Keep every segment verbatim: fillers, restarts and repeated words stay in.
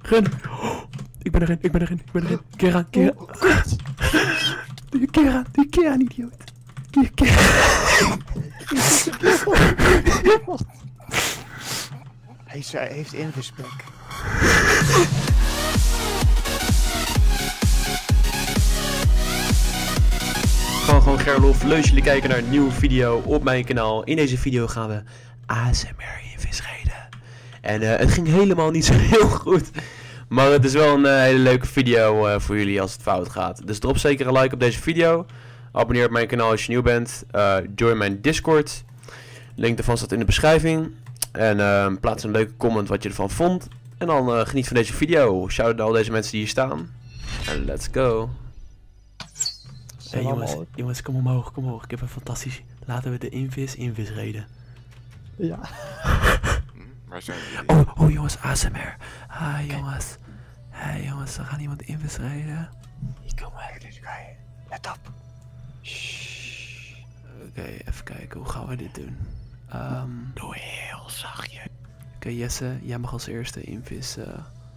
Ren! Oh, ik ben erin, ik ben erin, ik ben erin. Keer aan, keer aan. Die keer aan, die keer aan, idioot. Die keer aan. Hij zei, heeft invispek. Gewoon gewoon Gerlof, leuk jullie kijken naar een nieuwe video op mijn kanaal. In deze video gaan we A S M R invis reden. En uh, het ging helemaal niet zo heel goed. Maar het is wel een uh, hele leuke video uh, voor jullie als het fout gaat. Dus drop zeker een like op deze video. Abonneer op mijn kanaal als je nieuw bent. Uh, join mijn Discord. Link daarvan staat in de beschrijving. En uh, plaats een leuke comment wat je ervan vond. En dan uh, geniet van deze video. Shout out al deze mensen die hier staan. En let's go. Hey jongens, jongens, kom omhoog, kom omhoog. Ik heb een fantastisch. Laten we de invis invis reden. Ja. Waar zijn jullie? Oh, oh jongens, A S M R. Hi jongens. Hey jongens, we gaan iemand invis reden. Ik kom uit, deze guy. Let op. Oké, okay, even kijken, hoe gaan we dit doen? Um, Doe heel zachtje. Oké okay, Jesse, jij mag als eerste invis uh,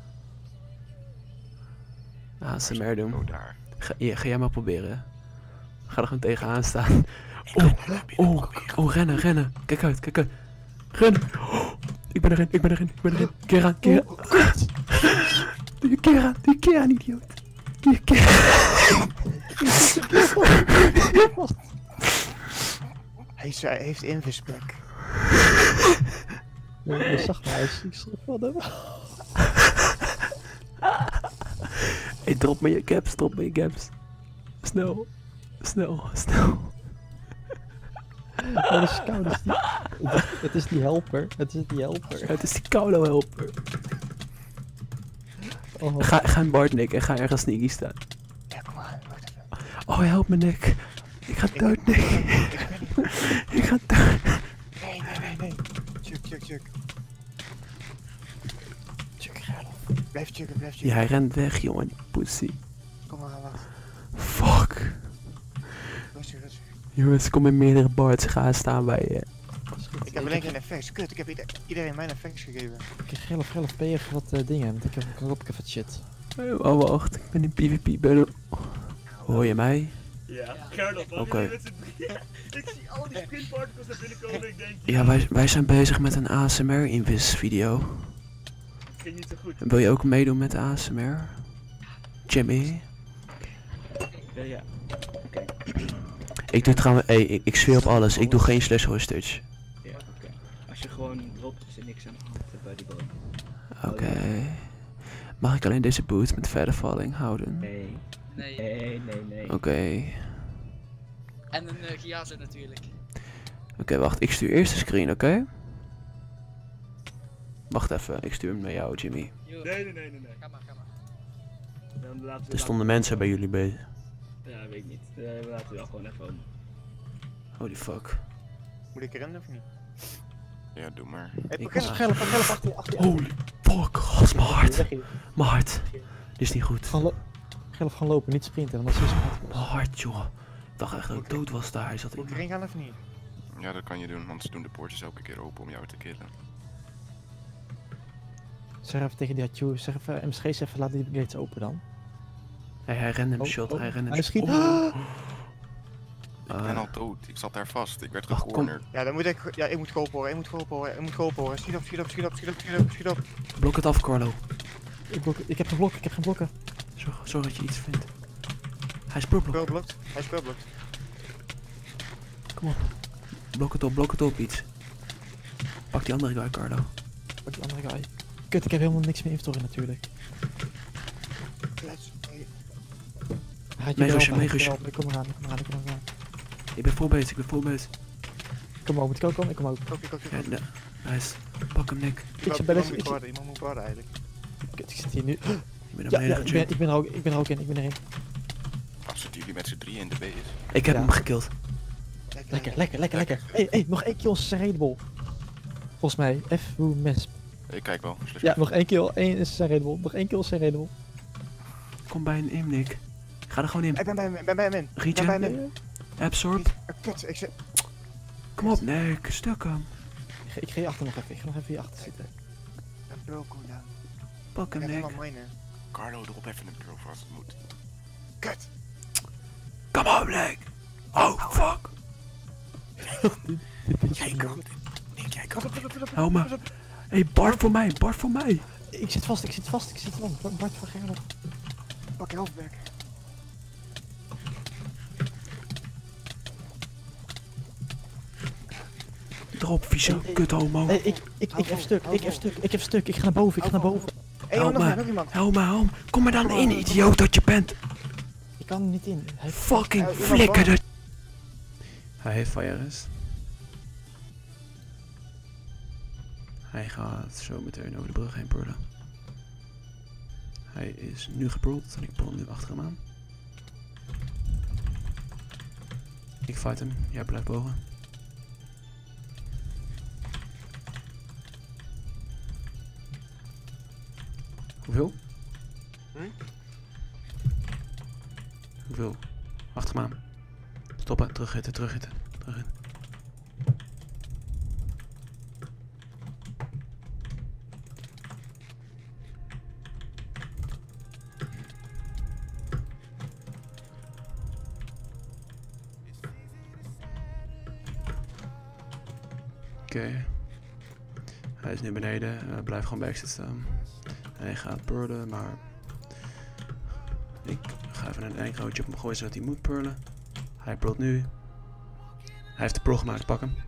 A S M R doen. Oh, daar. Ga, ja, ga jij maar proberen. Ga er gewoon tegenaan staan. Oh, oh, oh, rennen, rennen. Kijk uit, kijk uit. Rennen. Oh, ik ben erin, ik ben erin, ik ben erin. Keer aan, keer aan. Die keer aan, die keer aan, idioot. Die keer aan. Hij zei, heeft invispek. Je zag mij, ik schrok van hem. Hey, drop me je caps, drop me je caps. Snel, snel, snel. Oh, dat is koud, het is die, het is die helper, het is die helper. Het is die koude helper. Oh. Ga, ga in Bart, Nick, en ga ergens sneaky staan. Ja, kom maar, wacht even. Oh, help me, Nick. Ik ga dood, Nick. Ik ga dood. Nee, nee, nee, nee. Chuk, chuk, chuk. Chuk, Gerlof. Blijf chukken, blijf chukken. Ja, hij rent weg, jongen, die pussy. Kom maar, wacht. Fuck. Rustig, rustig. Jongens, kom in meerdere Barts, ga staan bij je. Ik heb alleen geen effects. Kut, ik heb ieder, iedereen mijn effects gegeven. Ik Gerlof, Gerlof, ben je even wat uh, dingen, want ik heb, ik heb even shit. Oh, wacht, ik ben in PvP battle. Hoor je mij? Ja, Gerlof, oké. Okay. Ik zie al die sprintparticles naar binnen komen, ik denk... Ja, wij, wij zijn bezig met een A S M R invis video. Ging niet zo goed. Wil je ook meedoen met de A S M R? Jimmy? Ja, ja. Oké. Okay. Ik doe trouwens, hey, ik, ik zweer op alles, ik doe geen slash hostage. Ja, oké. Okay. Als je gewoon dropt, is er niks aan de hand bij die boot. Oké. Okay. Mag ik alleen deze boots met verder valling houden? Nee. Nee. Nee, nee, nee. Oké. Okay. En een uh, Giazo natuurlijk. Oké, okay, wacht. Ik stuur eerst de screen, oké? Okay? Wacht even, ik stuur hem naar jou, Jimmy. Yo. Nee, nee, nee, nee, nee. Ga maar, ga maar. Dan laten we er stonden mensen bij jullie bezig. Ja, weet ik niet. Uh, we laten we wel gewoon even om. Holy fuck. Moet ik rennen of niet? Ja, doe maar. Het Ik begint was- Gerlof, Gerlof achter je, achter je. Holy fuck, gast, mijn hart. Weg hier. Mijn hart. Dit is niet goed. Gewoon lo- Gerlof, gaan lopen, niet sprinten, want dat is zo Mijn hart, joh. Ik dacht echt dat ik dood was daar. Hij zat Moet ik in. erin gaan of niet? Ja, dat kan je doen, want ze doen de poortjes elke keer open om jou te killen. Zeg even tegen die Hatju, zeg even, M S G, zeg even, laat die gates open dan. Hey, hij rende hem Oh, shot, oh, hij rende hem hij shot. schiet. Oh. Ik Uh, ben al dood, ik zat daar vast, ik werd Ach, kom. gecornerd. Ja, dan moet ik, ja, ik moet geholpen worden, ik moet geholpen worden, ik moet geholpen worden. Schiet op, schiet op, schiet op, schiet op, schiet op, schiet op. Blok het af, Carlo. Ik, blok, ik heb geen blokken, ik heb geen blokken. Zorg, zorg dat je iets vindt. Hij is purblok. Speelblokt, hij is speelblokt. Kom op. Blok het op, blok het op, iets. Pak die andere guy, Carlo. Pak die andere guy. Kut, ik heb helemaal niks meer inventory natuurlijk. Let's, hey. Had Mee je rushen, wel, mee had je rushen. wel. Ik kom eraan, ik kom eraan, ik kom eraan. Ik ben vol bezig, ik ben vol bezig. Kom maar, moet ik ook komen? Ik kom ook. Oké, oké, Ja, oké. nee. Nice. Pak hem, Nick. Ik zit bij deze... Iemand Ik moet zit, guarden, iemand moet guarden eigenlijk. kut, ik zit hier nu. Ik ben er Ja, mee ja, ik ben, gejumpt. ik ben er ook, ik ben er ook in, ik ben erin. Als zitten jullie met z'n drieën in de base. Ik heb Ja. hem gekilld. Lekker, lekker, lekker, lekker. Hé, hé, nog één kill is een redable. Volgens mij, F, hoe mes. Ik kijk wel. Slash- Ja, nog één kill, één is een redable. Nog één kill is een redable. Kom bij een in, Nick. Ga er gewoon in. Ik ben bij hem, ik ben bij hem in. Ik ben Regen. bij hem in. Absorb. Ah, Kut, ik zit... Kom op, Nick. Stuk hem. Ik ga, ik ga hier achter nog even, ik ga nog even hier achter zitten. Ik heb wel cooldown. Pak hem, Ik heb Nick. helemaal mine. Carlo, drop even een bureau als het moet. Kut. Come on, Nick. Oh, fuck. Jij kan het. Nick, jij kan het. Hou maar. Hé, hey, Bart voor mij, Bart voor mij. Ik zit vast, ik zit vast, ik zit vast. Bart van Gerlof. Pak je hoofd weg. Drop, vieze kut homo. Hey, ik, ik, ik heb stuk, ik heb stuk, ik heb stuk. Ik ga naar boven, ik ga naar boven. Hé, Help nog me. iemand, nog iemand. Help me, help. Kom er dan in, idioot dat je bent. Ik kan er niet in. Hij... Fucking Ja, iemand flikker bang. het. Hij heeft fire arrest. Hij gaat zo meteen over de brug heen purlen. Hij is nu gepurld en ik purl nu achter hem aan. Ik fight hem, jij blijft boven. Hoeveel? Hm? Hoeveel? Achter hem aan. Stoppen, terughitten, terughitten, terughitten. Oké. Okay. Hij is nu beneden, uh, blijf gewoon bij exit staan. Hij gaat purlen, maar ik ga even een eindgrootje op hem gooien zodat hij moet purlen. Hij purlt nu. Hij heeft de pro gemaakt, pak hem.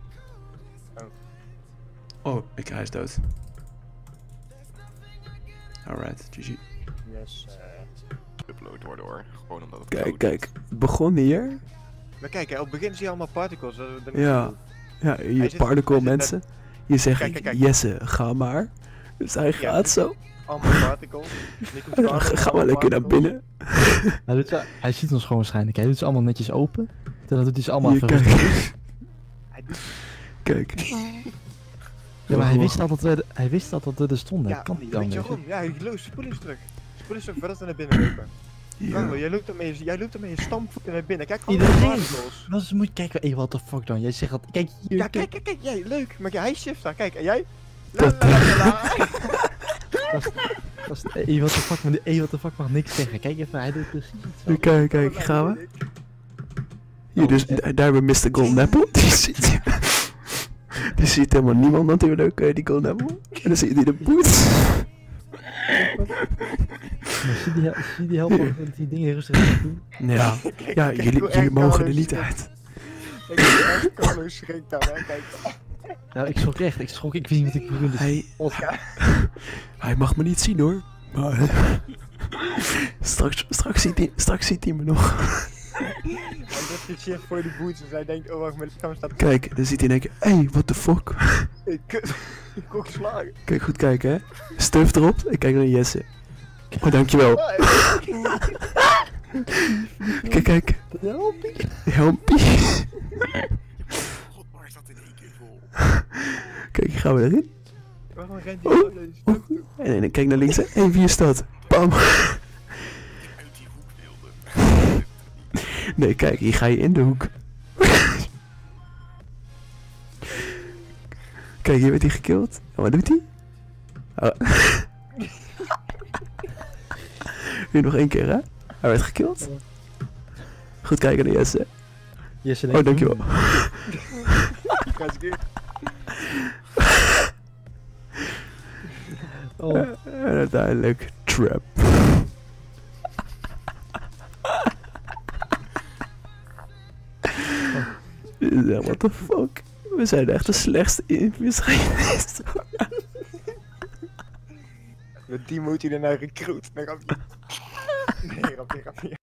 Oh, ik, hij is dood. Alright, G G. Yes. Upload worden hoor. Gewoon omdat het Kijk, koud kijk. is. Het begon hier. Maar kijk, hè, op het begin zie je allemaal particles. Dat, dat Ja. Ja, Hij je zit- particle hij zit net- mensen. Je zegt, Kijk, kijk, kijk. Jesse, ga maar. Dus hij gaat zo. allemaal particles. Nico En dan Sparrow, gaan we allemaal lekker naar particles. binnen. Hij, doet zo, hij ziet ons gewoon waarschijnlijk. Hij doet ze allemaal netjes open. Dan doet hij ze allemaal Hier, even kijk. rustig. Hij doet... Kijk. Ja, maar hij wist al dat we, hij wist al dat we er stonden. Ja, Ja, kan niet weet je anders. waarom? Ja, hij loopt spoelings terug. Spoelings terug voordat we naar binnen lopen. Carlo, Ja. jij loopt ermee, jij loopt ermee je stampvoeten naar binnen. Kijk, allemaal Iedereen. particles. Wat is, moet je kijken, hey, what the fuck dan? Jij zegt dat, kijk hier, Ja, kijk. kijk, kijk, kijk, jij, leuk. Maar ja, hij shift daar, kijk, en jij? Dat- La, la, la, la. Dat is, hey, what the fuck, maar, hey, what the fuck mag niks zeggen. Kijk even, hij doet precies hetzelfde. Kijk, kijk, hier gaan we. Hier, dus, daar daar hebben we mister Golden Apple. Die ziet, die ziet helemaal niemand natuurlijk, eh, die Golden Apple. En dan zie je die de poets. Maar zie die, hel- zie die helpen met die dingen rustig aan doen? Ja, Kijk, ja kijk jullie, hoe jullie erg mogen Carlo er niet schrikt. uit. Kijk hoe erg Carlo schrikt dan, hè, kijk. Nou, ik schrok echt, ik schrok, ik wist niet wat ik moest doen. Dus Hij, Ja. hij mag me niet zien hoor. Maar straks, straks, ziet hij, straks ziet hij me nog. Want dat is shift voor die boots, dus hij denkt, oh wacht, mijn lichaam staat... Kijk, dan ziet hij denken, hé, hey, what the fuck. Ik kut. Ik kon slagen. Kijk, goed kijken hè. Stuf erop en kijk naar Jesse. Oh, dankjewel. Ah, Kijk, kijk. helpie. Helmpie. God, waar is dat in één keer vol? Kijk, gaan we erin. Waarom rent hij Oh, zo deze oh. stuk toe? En dan kijk naar links hè. Hé, hey, wie is dat? Bam. Uit die hoek wilde. Nee, kijk, hier ga je in de hoek. Kijk, hier werd hij gekild. En wat doet hij? Oh. Hier nog één keer, hè? Hij werd gekild. Goed kijken naar Jesse. Jesse Oh, denkt, dankjewel. Ga eens een keer. Oh, En uiteindelijk trap. Ja, what the fuck? We zijn echt de slechtste in geschiedenis. Met die moet hij ernaar recruit. Dan gaat hij... Nee, grapje, grapje.